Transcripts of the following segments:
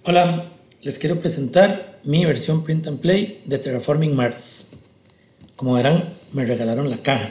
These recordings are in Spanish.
Hola, les quiero presentar mi versión Print and Play de Terraforming Mars. Como verán, me regalaron la caja.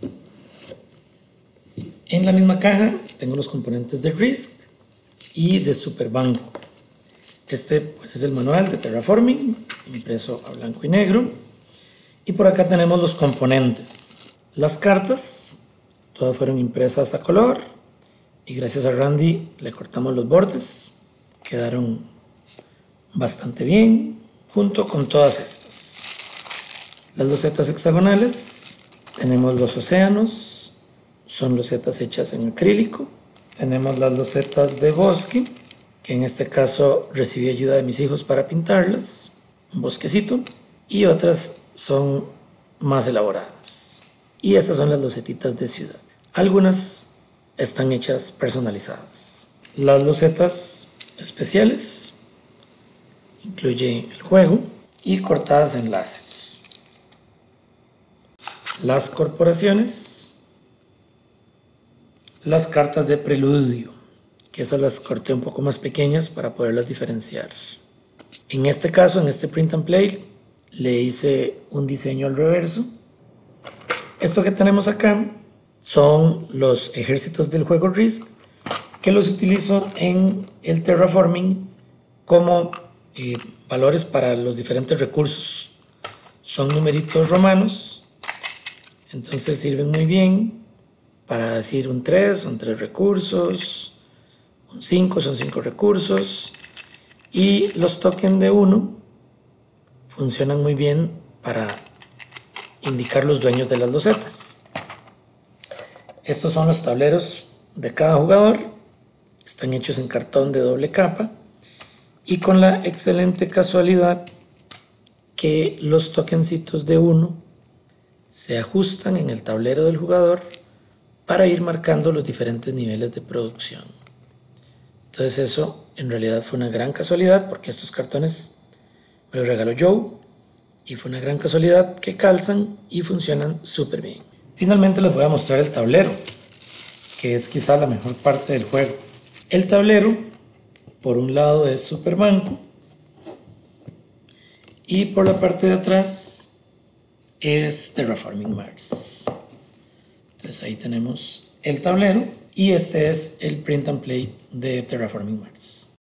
En la misma caja tengo los componentes de Risk y de Superbanco. Este pues, es el manual de Terraforming, impreso a blanco y negro. Y por acá tenemos los componentes. Las cartas, todas fueron impresas a color. Y gracias a Randy le cortamos los bordes. Quedaron bastante bien, junto con todas estas. Las losetas hexagonales, tenemos los océanos, son losetas hechas en acrílico. Tenemos las losetas de bosque, que en este caso recibí ayuda de mis hijos para pintarlas, un bosquecito, y otras son más elaboradas. Y estas son las losetitas de ciudad. Algunas están hechas personalizadas. Las losetas especiales incluye el juego y cortadas en láser. Las corporaciones, las cartas de preludio, que esas las corté un poco más pequeñas para poderlas diferenciar. En este caso, en este Print and Play, le hice un diseño al reverso. Esto que tenemos acá son los ejércitos del juego Risk, que los utilizo en el Terraforming como valores para los diferentes recursos. Son numeritos romanos, entonces sirven muy bien para decir un 3 son 3 recursos, un 5 son 5 recursos, y los tokens de 1 funcionan muy bien para indicar los dueños de las losetas. Estos son los tableros de cada jugador, están hechos en cartón de doble capa y con la excelente casualidad que los tokencitos de 1 se ajustan en el tablero del jugador para ir marcando los diferentes niveles de producción. Entonces eso en realidad fue una gran casualidad porque estos cartones me los regaló Joe y fue una gran casualidad que calzan y funcionan súper bien. Finalmente les voy a mostrar el tablero, que es quizá la mejor parte del juego. El tablero, por un lado es Superbanco y por la parte de atrás es Terraforming Mars. Entonces ahí tenemos el tablero y este es el Print and Play de Terraforming Mars.